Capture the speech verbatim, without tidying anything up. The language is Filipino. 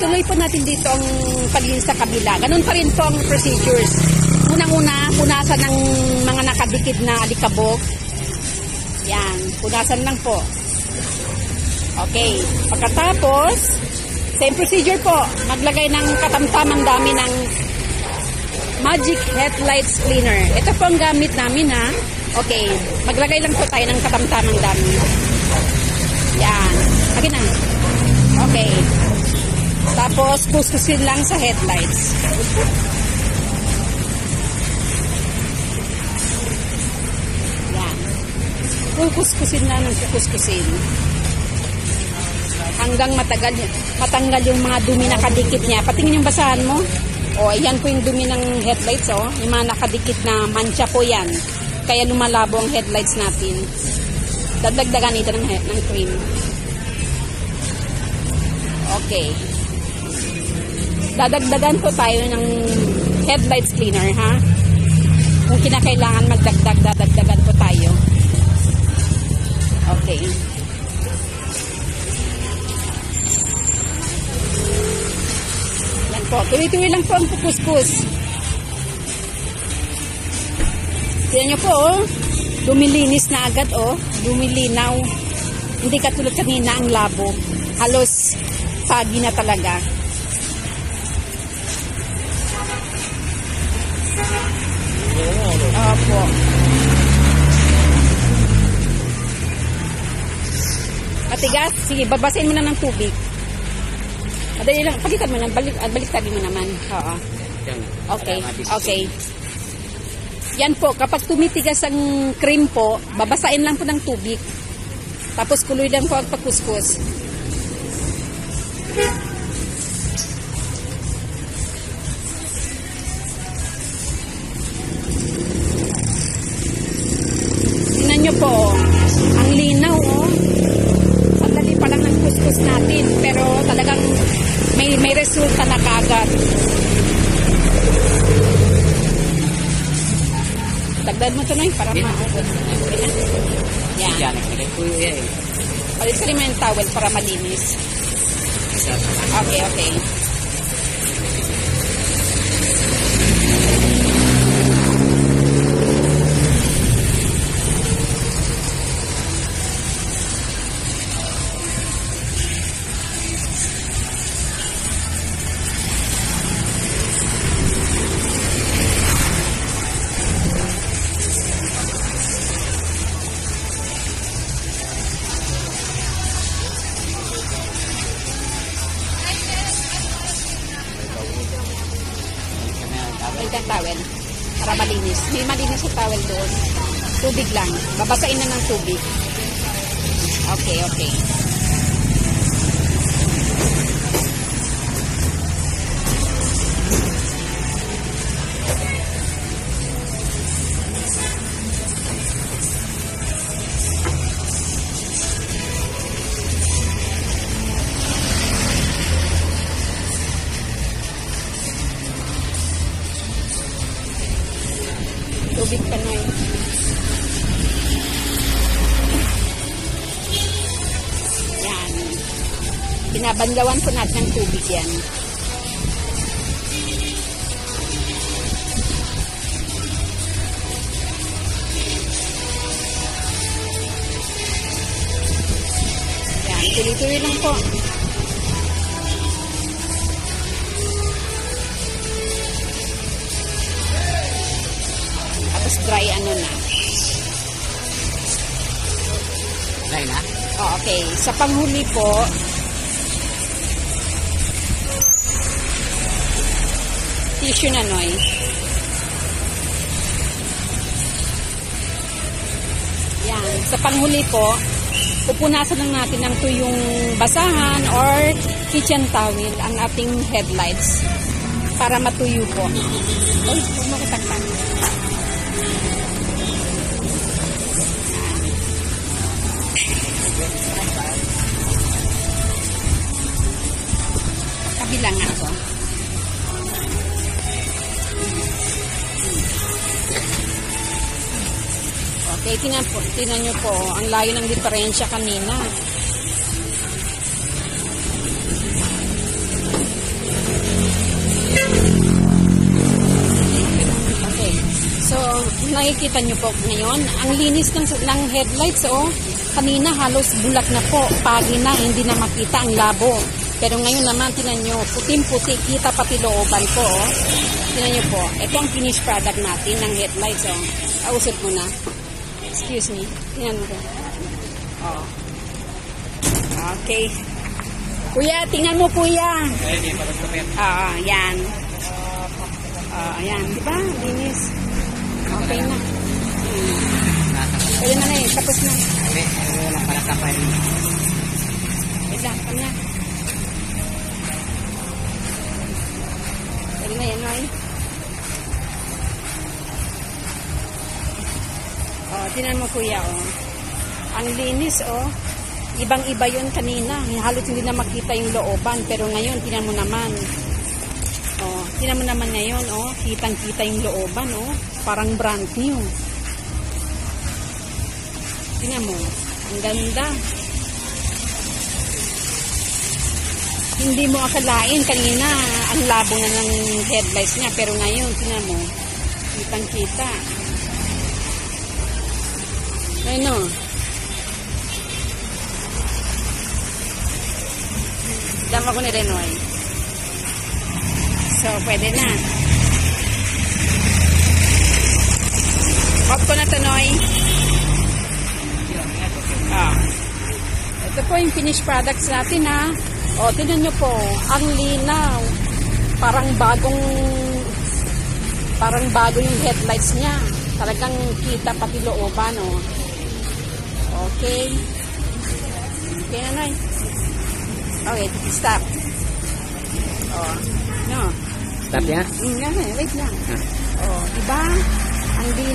ituloy po natin dito ang paglinis sa kabila. Ganun pa rin po ang procedures. Unang-una, punasan ng mga nakadikit na alikabok. Yan, punasan lang po. Okay, pagkatapos, same procedure po. Maglagay ng katamtamang dami ng magic-headlight-cleaner. Ito po ang gamit namin ha. Okay, maglagay lang po tayo ng katamtamang dami. Yan, again na. Okay. Tapos, kuskusin lang sa headlights. Yan. Kukuskusin na ng kukuskusin. Hanggang matagal, matanggal yung mga dumi na kadikit niya. Patingin yung basahan mo. O, ayan po yung dumi ng headlights, o. Yung mga nakadikit na mancha po yan. Kaya lumalabo ang headlights natin. Dadagdagan ito ng, ng cream. Okay. Dadagdagan po tayo ng headlights cleaner, ha? Kung kinakailangan magdagdag, dadagdagan po tayo. Okay. Yan po. Tuloy-tuloy lang po ang pukuskus. Tignan nyo po, oh. Dumilinis na agad, oh. Dumilinaw. Hindi katulad kanina ang labo. Halos foggy na talaga. Opo. Matigas? Sige, babasahin mo na ng tubig. Madali lang. Pagitan mo na. Balik, balik tabi mo naman. Oo. Okay. Okay. Yan po. Kapag tumitigas ang cream po, babasahin lang po ng tubig. Tapos kuloy lang po ang pagkuskus. Tingnan nyo po, ang linaw, oh. Sandali pa lang ng kuskus natin, pero talagang may, may resulta na kaagad. Dagdag mo ito na yun para maubos. Yan. Yan. Palit ka rin mo yung towel para malinis. Okay, okay. Balikan towel para malinis. May malinis sa towel doon. Tubig lang. Babasain na ng tubig. Okay, okay. Tubig pa na yun. Yan. Binabanlawan po natin ng tubig yan. Yan. Tuloy-tuloy lang po. Dry ano na. Dry na? Oh, okay. Sa panghuli po, tissue na noy. Yan. Sa panghuli po, pupunasan lang natin ng tuyong basahan or kitchen towel ang ating headlights para matuyo po. Uy, huwag mo katakpan. Kabilang ako. Okay, tinan po, tinan nyo po, ang layo ng diferensya kanina. Okay. So, nakikita nyo po ngayon, ang linis ng, ng headlights, oh. Kanina halos bulat na po, pagi na, hindi na makita ang labo. Pero ngayon naman, tinan nyo, puting-puti, kita pati looban po, oh. Tinan nyo po, ito ang finished product natin ng headlights, oh. Ausap mo na. Excuse me. Tinan mo po. Oh. Okay. Kuya, tingnan mo, kuya. Oo, yan. Oo, yan. Diba? Linis. Okay na. Hmm. Pwede na na eh. Tapos na. Wala pala kapal. Wait lang. Kanya. Pwede na yan, Noy. Oh, tinan mo, kuya, oh. Ang linis, oh. Ibang-iba yun kanina. Halos hindi na makita yung looban. Pero ngayon, tinan mo naman. Oh, tinan mo naman ngayon, oh. Kitang-kita yung looban, oh. Parang brand new. Tinan mo. Ang ganda. Hindi mo akalain kanina ang labo na ng headlights niya. Pero ngayon, tinan mo. Kitang-kita. Ayun, oh. Dama ko ni Renoy. So, pwede na. Off ko na to, Noy. Ah. Ito po yung finished products natin, ha. O, tignan nyo po. Ang linaw. Parang bagong parang bago yung headlights niya. Talagang kita pati looban, o. Okay. Okay na, Noy. Okay, stop. Oh, no. Stop ya? Mm, wait lang. Huh? Oh, diba? Ang